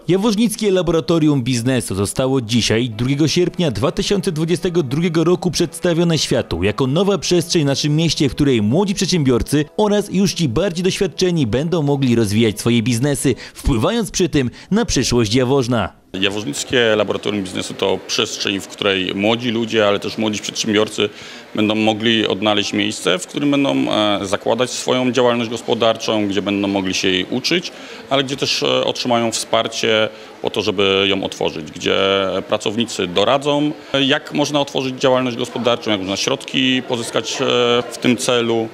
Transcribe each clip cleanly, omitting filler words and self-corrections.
Jaworznickie Laboratorium Biznesu zostało dzisiaj, 2 sierpnia 2022 roku przedstawione światu jako nowa przestrzeń w naszym mieście, w której młodzi przedsiębiorcy oraz już ci bardziej doświadczeni będą mogli rozwijać swoje biznesy, wpływając przy tym na przyszłość Jaworzna. Jaworznickie Laboratorium Biznesu to przestrzeń, w której młodzi ludzie, ale też młodzi przedsiębiorcy będą mogli odnaleźć miejsce, w którym będą zakładać swoją działalność gospodarczą, gdzie będą mogli się jej uczyć, ale gdzie też otrzymają wsparcie po to, żeby ją otworzyć, gdzie pracownicy doradzą, jak można otworzyć działalność gospodarczą, jak można środki pozyskać w tym celu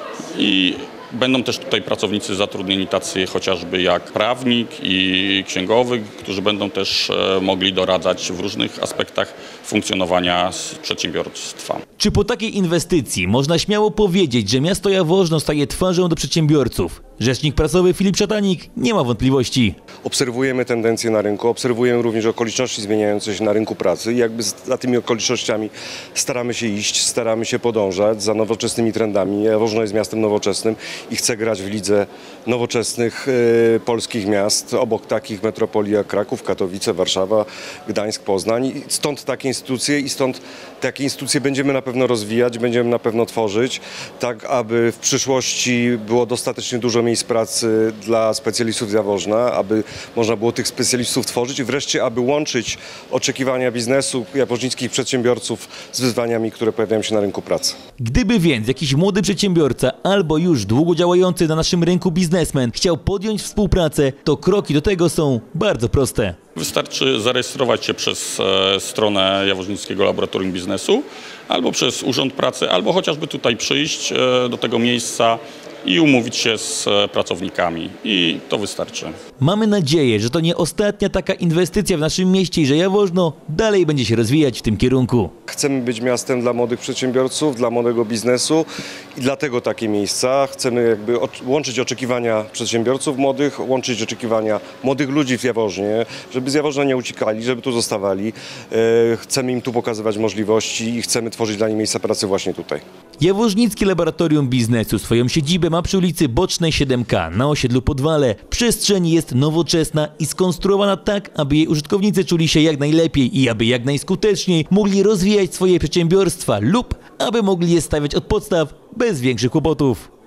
i będą też tutaj pracownicy zatrudnieni tacy chociażby jak prawnik i księgowy, którzy będą też mogli doradzać w różnych aspektach funkcjonowania przedsiębiorstwa. Czy po takiej inwestycji można śmiało powiedzieć, że miasto Jaworzno staje twarzą do przedsiębiorców? Rzecznik prasowy Filip Szatanik nie ma wątpliwości. Obserwujemy tendencje na rynku, obserwujemy również okoliczności zmieniające się na rynku pracy i jakby za tymi okolicznościami staramy się iść, staramy się podążać za nowoczesnymi trendami. Jaworzno jest miastem nowoczesnym i chce grać w lidze nowoczesnych polskich miast, obok takich metropolii jak Kraków, Katowice, Warszawa, Gdańsk, Poznań. I stąd takie instytucje i stąd takie instytucje będziemy na pewno rozwijać, będziemy na pewno tworzyć, tak aby w przyszłości było dostatecznie dużo miejsc pracy dla specjalistów z Jaworzna, aby można było tych specjalistów tworzyć i wreszcie, aby łączyć oczekiwania biznesu, jaworznickich przedsiębiorców z wyzwaniami, które pojawiają się na rynku pracy. Gdyby więc jakiś młody przedsiębiorca albo już długo działający na naszym rynku biznesmen chciał podjąć współpracę, to kroki do tego są bardzo proste. Wystarczy zarejestrować się przez stronę Jaworznickiego Laboratorium Biznesu, albo przez Urząd Pracy, albo chociażby tutaj przyjść do tego miejsca i umówić się z pracownikami. I to wystarczy. Mamy nadzieję, że to nie ostatnia taka inwestycja w naszym mieście i że Jaworzno dalej będzie się rozwijać w tym kierunku. Chcemy być miastem dla młodych przedsiębiorców, dla młodego biznesu i dlatego takie miejsca. Chcemy jakby łączyć oczekiwania przedsiębiorców młodych, łączyć oczekiwania młodych ludzi w Jaworznie, żeby z Jaworzna nie uciekali, żeby tu zostawali. Chcemy im tu pokazywać możliwości i chcemy tworzyć dla nich miejsca pracy właśnie tutaj. Jaworznickie Laboratorium Biznesu swoją siedzibę ma przy ulicy Bocznej 7K na osiedlu Podwale. Przestrzeń jest nowoczesna i skonstruowana tak, aby jej użytkownicy czuli się jak najlepiej i aby jak najskuteczniej mogli rozwijać swoje przedsiębiorstwa lub aby mogli je stawiać od podstaw bez większych kłopotów.